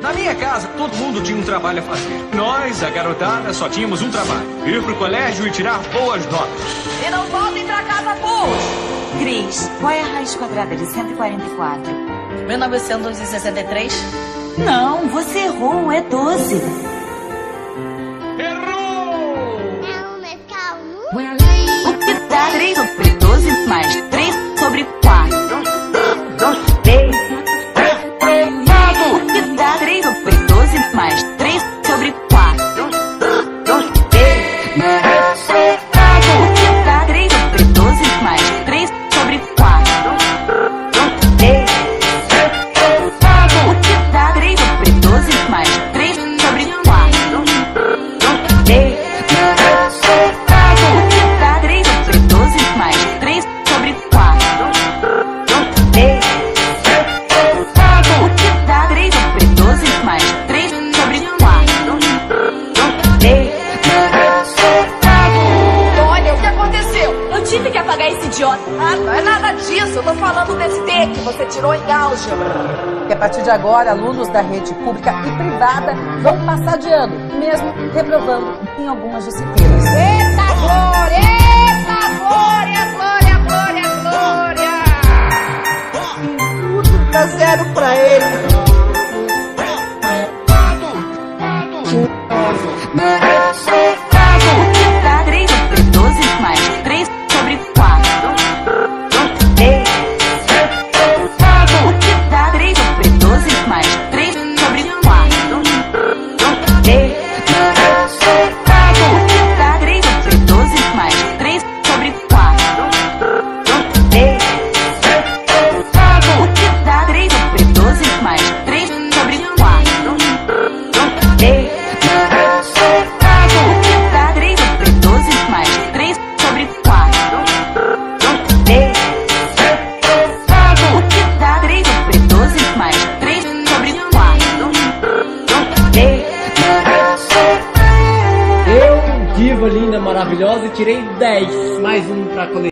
Na minha casa, todo mundo tinha um trabalho a fazer. Nós, a garotada, só tínhamos um trabalho: ir pro colégio e tirar boas notas. E não voltem pra casa, burros! Cris, qual é a raiz quadrada de 144? 1963? Não, você errou, é 12. O que dá 3 sobre 12 mais 3 sobre 4? 2, 3. O que dá 3 sobre 12 mais 3 sobre 4? 2, 3. O que dá 3 sobre 12 mais 3 sobre 4? 2, 3. O que dá 3 sobre 12 mais 3 sobre 4? 2, 3. Tive que apagar esse idiota. Ah, não é nada disso. Eu tô falando desse T que você tirou em álgebra. Que a partir de agora, alunos da rede pública e privada vão passar de ano, mesmo reprovando em algumas disciplinas. Eita glória! Eita glória, glória, glória, glória! Tudo dá 0 pra ele. Dá 3 sobre 12 mais 3 sobre 4. 2, 3. O que dá 3 sobre 12 mais 3 sobre 4? 2, 3. O que dá 3 sobre 12 mais 3 sobre 4? 2, 3. O que dá 3 sobre 12 mais 3 sobre 4? 2, 3. Linda, maravilhosa, e tirei 10, mais um pra coletar.